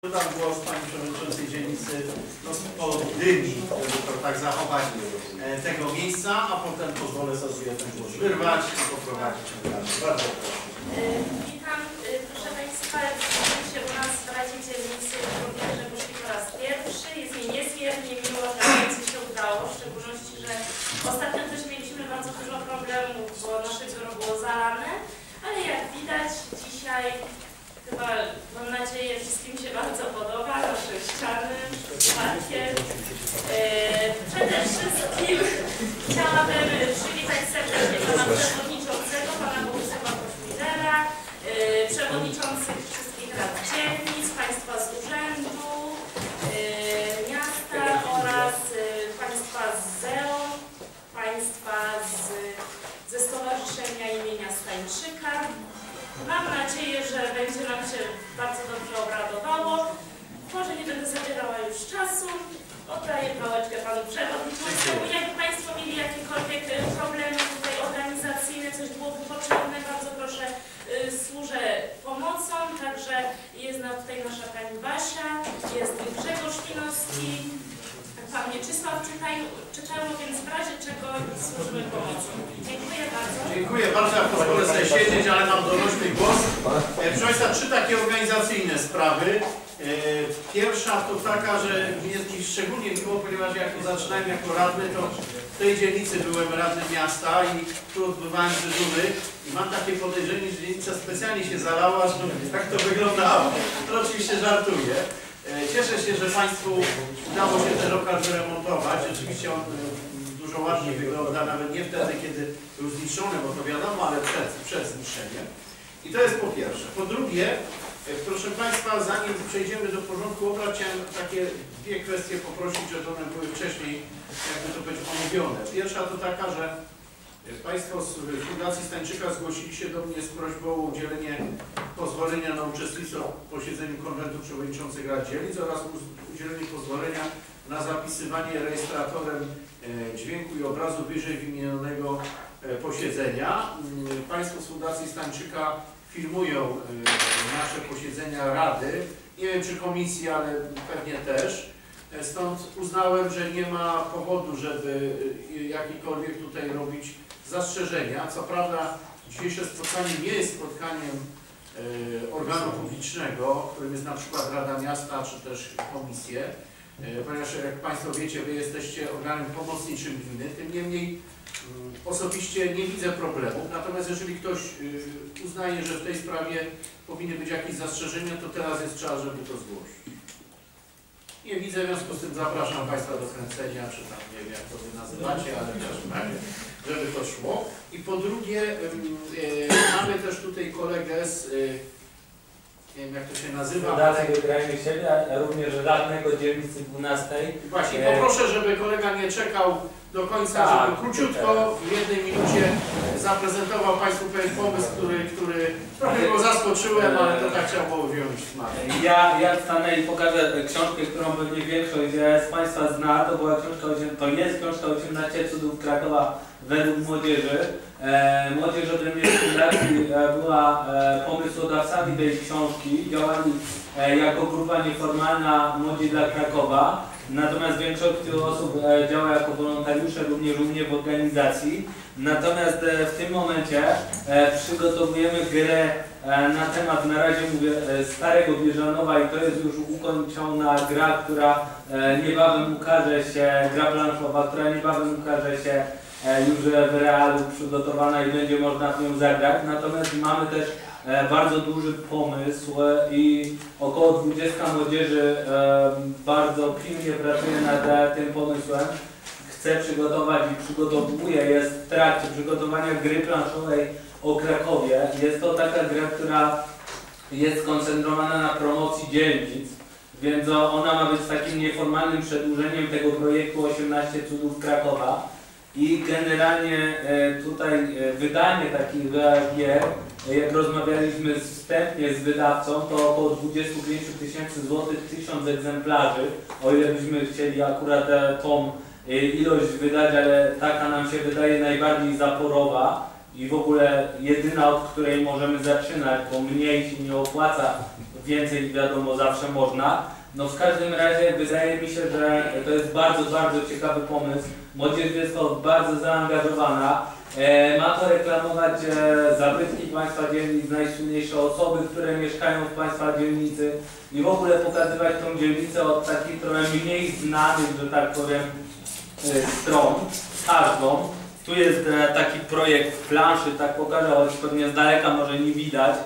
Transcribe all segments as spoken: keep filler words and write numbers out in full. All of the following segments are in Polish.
Dam głos pani przewodniczącej dzielnicy gospodyni, żeby to tak zachować tego miejsca, a potem pozwolę sobie ten głos wyrwać i poprowadzić dalej. Bardzo proszę. Witam, proszę Państwa, witam się u nas w Radzie Dzielnicy Grzegorz po raz pierwszy. Jest mi niezmiernie miło, że więcej się udało, w szczególności, że ostatnio też mieliśmy bardzo dużo problemów, bo nasze biuro było zalane, ale jak widać dzisiaj chyba, mam nadzieję, wszystkim się bardzo podoba, nasze ściany, parkiet. Przede wszystkim chciałabym przywitać serdecznie pana przewodniczącego, pana Bogusława Koszmidera, przewodniczących wszystkich rad dzielnic, państwa z urzędu, miasta oraz państwa z Z E O, państwa z, ze Stowarzyszenia imienia Stańczyka. Mam nadzieję, że będzie nam się bardzo dobrze obradowało. Może nie będę zabierała już czasu. Oddaję pałeczkę panu przewodniczącemu. Jakby państwo mieli jakiekolwiek problemy tutaj organizacyjne, coś byłoby potrzebne, bardzo proszę, yy, służę pomocą. Także jest na, tutaj nasza pani Basia, jest Grzegorz Kinowski, pan Mieczysław Czyczało, więc w razie czego służymy pomocą. Dziękuję bardzo. Dziękuję bardzo, ja pozwolę sobie siedzieć, ale mam dorośły głos. Proszę Państwa, trzy takie organizacyjne sprawy. Pierwsza to taka, że jest mi szczególnie miło, ponieważ jak to zaczynałem jako radny, to w tej dzielnicy byłem radnym miasta i tu odbywałem dyżury i mam takie podejrzenie, że dzielnica specjalnie się zalała, żeby tak to wyglądało. To oczywiście żartuję. Cieszę się, że Państwu udało się ten lokal wyremontować. Rzeczywiście on dużo ładniej wygląda, nawet nie wtedy, kiedy był zniszczony, bo to wiadomo, ale przed, przed zniszczeniem. I to jest po pierwsze. Po drugie, proszę Państwa, zanim przejdziemy do porządku obrad, chciałem takie dwie kwestie poprosić, żeby one były wcześniej, jakby to być omówione. Pierwsza to taka, że Państwo z Fundacji Stańczyka zgłosili się do mnie z prośbą o udzielenie pozwolenia na uczestnictwo w posiedzeniu Konwentu Przewodniczących Rad Dzielnic oraz udzielenie pozwolenia na zapisywanie rejestratorem dźwięku i obrazu wyżej wymienionego posiedzenia. Państwo z Fundacji Stańczyka filmują nasze posiedzenia Rady. Nie wiem, czy komisji, ale pewnie też. Stąd uznałem, że nie ma powodu, żeby jakikolwiek tutaj robić zastrzeżenia. Co prawda dzisiejsze spotkanie nie jest spotkaniem e, organu publicznego, którym jest na przykład Rada Miasta czy też komisje, e, ponieważ jak Państwo wiecie, Wy jesteście organem pomocniczym gminy, tym niemniej m, osobiście nie widzę problemów. Natomiast jeżeli ktoś y, uznaje, że w tej sprawie powinny być jakieś zastrzeżenia, to teraz jest czas, żeby to zgłosić. Nie widzę, w związku z tym zapraszam Państwa do kręcenia, czy tam nie wiem jak to Wy nazywacie, ale w każdym razie, żeby to szło. I po drugie, yy, mamy też tutaj kolegę z, yy, nie wiem jak to się nazywa. Fundacji Wygrajmy Siebie, a również radnego dzielnicy dwunastej. Właśnie, poproszę, żeby kolega nie czekał do końca, tak, żeby króciutko w jednej minucie zaprezentował Państwu pewien pomysł, który, który trochę go zaskoczyłem, ale to tak trzeba było wziąć smak. Ja, ja stanę i pokażę książkę, którą pewnie większość z Państwa zna. To była książka, to jest książka osiemnaście cudów Krakowa według młodzieży. E, młodzież ode mnie z fundacji e, była e, pomysłodawcami tej książki. Działali e, jako grupa nieformalna Młodzi dla Krakowa. Natomiast większość osób e, działa jako wolontariusze również u mnie w organizacji. Natomiast e, w tym momencie e, przygotowujemy grę e, na temat, na razie mówię, e, Starego Bieżanowa i to jest już ukończona gra, która e, niebawem ukaże się, gra planszowa, która niebawem ukaże się e, już w realu przygotowana i będzie można w nią zagrać. Natomiast mamy też e, bardzo duży pomysł e, i około dwudziestu młodzieży e, bardzo pilnie pracuje nad e, tym pomysłem. Chce przygotować i przygotowuje, jest w trakcie przygotowania gry planszowej o Krakowie. Jest to taka gra, która jest skoncentrowana na promocji dzielnic, więc ona ma być takim nieformalnym przedłużeniem tego projektu osiemnaście cudów Krakowa. I generalnie tutaj wydanie takich gier, jak rozmawialiśmy wstępnie z wydawcą, to około dwadzieścia pięć tysięcy złotych, tysiąc egzemplarzy, o ile byśmy chcieli akurat tą ilość wydać, ale taka nam się wydaje najbardziej zaporowa i w ogóle jedyna, od której możemy zaczynać, bo mniej się nie opłaca więcej wiadomo zawsze można. No w każdym razie wydaje mi się, że to jest bardzo, bardzo ciekawy pomysł. Młodzież jest to bardzo zaangażowana. E, ma to reklamować e, zabytki Państwa dzielnic, najsłynniejsze osoby, które mieszkają w Państwa dzielnicy i w ogóle pokazywać tą dzielnicę od takich trochę mniej znanych, że tak powiem, e, stron, każdą. Tu jest e, taki projekt planszy, tak pokażę, choć pewnie z daleka może nie widać,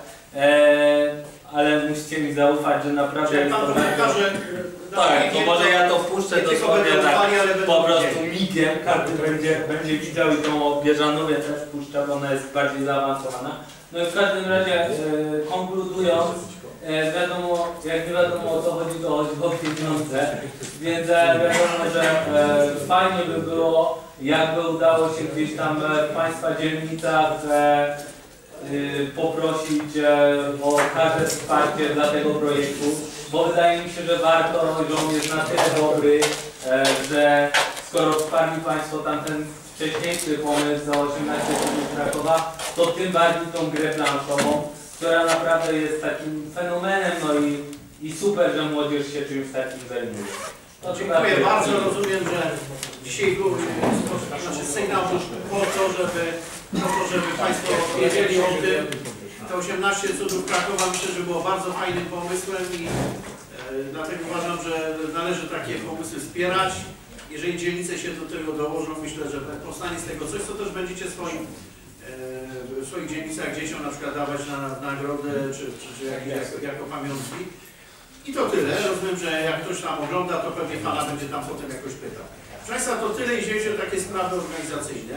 e, ale musicie mi zaufać, że naprawdę Jak jest pan to to bardzo... pokaże, Tak, to może ja to wpuszczę nie tylko dosłownie będą tak, ufali, ale będą po prostu widzieli. migiem, każdy będzie, będzie widział i tą Bieżanowię też puszcza, bo ona jest bardziej zaawansowana. No i w każdym razie, e, konkludując, e, wiadomo, jak nie wiadomo o co chodzi, to chodzi o pieniądze, więc e, wiadomo, że e, fajnie by było, jakby udało się gdzieś tam e, w Państwa dzielnicach e, y, poprosić e, o każde wsparcie dla tego projektu, bo wydaje mi się, że warto, że on jest na tyle dobry, e, że skoro wsparli Państwo tamten wcześniejszy pomysł za osiemnaście tysięcy Krakowa, to tym bardziej tą grę planszową, która naprawdę jest takim fenomenem, no i, i super, że młodzież się czymś takim zajmuje. No, Dziękuję bardzo. Rozumiem, że dzisiaj był e, znaczy sygnał po to, żeby, po to, żeby Państwo wiedzieli o tym. Te osiemnaście cudów Krakowa myślę, że było bardzo fajnym pomysłem i e, dlatego uważam, że należy takie pomysły wspierać. Jeżeli dzielnice się do tego dołożą, myślę, że powstanie z tego coś, co też będziecie swoim, e, w swoich dzielnicach dzieciom na przykład dawać na, na nagrodę, czy, czy, czy jak, jako, jako pamiątki. I to tyle. Rozumiem, że jak ktoś tam ogląda, to pewnie Pana będzie tam potem jakoś pytał. Proszę Państwa, to tyle, jeśli chodzi o takie sprawy organizacyjne.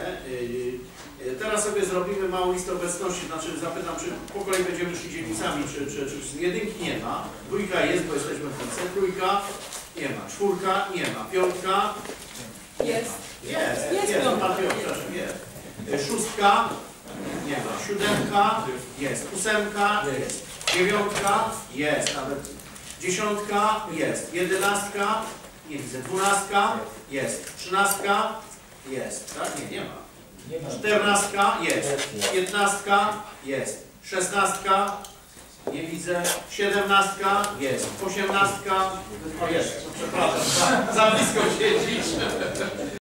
Teraz sobie zrobimy małą listę obecności, znaczy zapytam, czy po kolei będziemy szli dzielnicami, czy, czy, czy z jedynki nie ma. Dwójka jest, bo jesteśmy w końcu. Trójka nie ma. Czwórka nie ma. Piątka Jest. jest. Jest Jest, piątka. pan Piotr, przepraszam, jest. Szóstka nie ma. Siódemka jest. Ósemka jest. Dziewiątka jest. Nawet dziesiątka jest. Jedenastka nie widzę. Dwunastka jest. Trzynastka jest. Tak? Nie, nie ma. Czternastka jest. Piętnastka jest. Szesnastka nie widzę. Siedemnastka jest. Osiemnastka o jest. Przepraszam. Za blisko siedzisz.